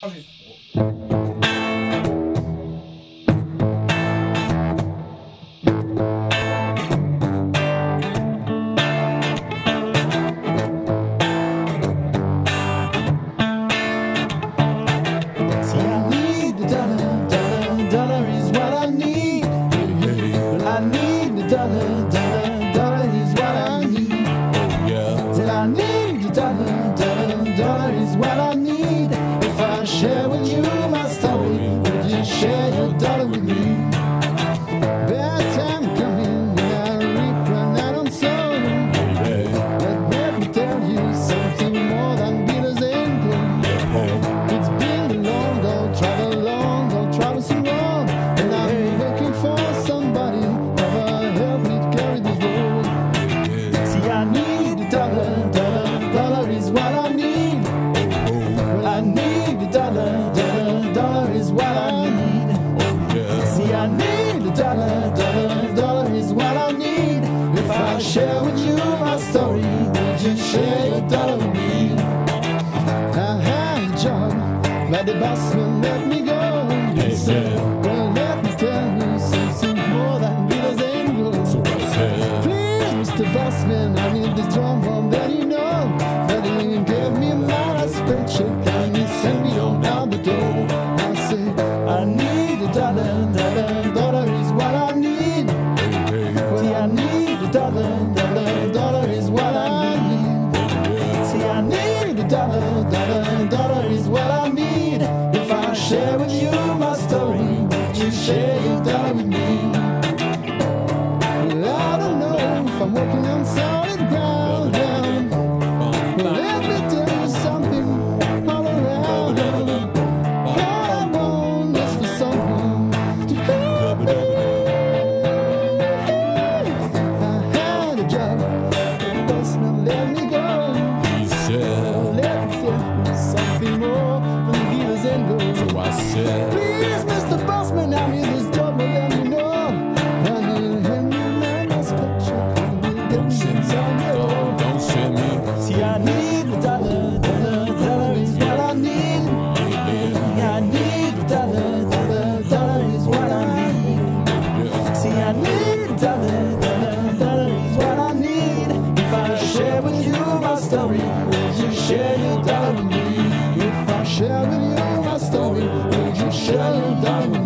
Dollar is what I need. If I share with you my story, would you share your dollar with me? Bad time coming when I reap when I don't sow. But let me tell you something more than bitters and gloom. It's been a long, troublesome road, and I'm looking for somebody who will help me carry the load. See, I need a dollar, dollar is what I need. Well, I need a dollar, dollar is what I need. See, I need a dollar is what I need. If I share with you my story, would you share your dollar with me? I had a job, but the boss won't let me go. He said, well, let me tell you something more than bills and gold. So I said, please, Mr. Bossman, I need this job more than you know. But he gave me a last paycheck and he sent me on out the door. I said, I need a dollar is what I need. Well, I need a dollar is what I need. See, I need a dollar is what I need. If I share with you my story, would you share your dollar with me? Well, I don't know if I'm walking on solid ground. But let me tell you something all around. What I want is for someone to help me. I had a job, the bossman let me go. He said, let me tell you something more than givers and gold. so I said, Please, Mr. Bossman, I need this job more than you know. I need to hand you my last paycheck. don't send me, don't send me. See, I need a dollar is what I need. I need a dollar is what I need. See, I need a dollar is what I need. If I share with you my story, would you share your dollar with me? If I share with you my story, would you share your dollar with me?